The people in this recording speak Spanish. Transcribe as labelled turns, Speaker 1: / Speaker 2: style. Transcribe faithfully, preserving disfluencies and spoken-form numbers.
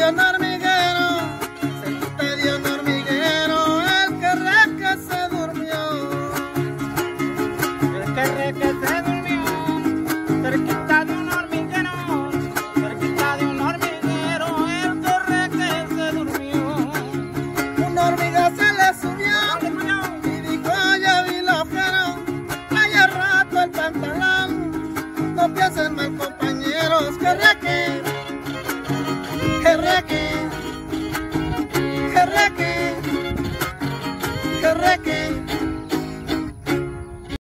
Speaker 1: un hormiguero, cerquita de un hormiguero, el que reque se durmió.
Speaker 2: El que reque se durmió, cerquita de un hormiguero, cerquita de un hormiguero, el que reque se durmió.
Speaker 1: Una hormiga se le subió y dijo, ya vi el agujero, haya rato el pantalón. No piensen mal, compañeros, que reque, que reque, que reque, que reque.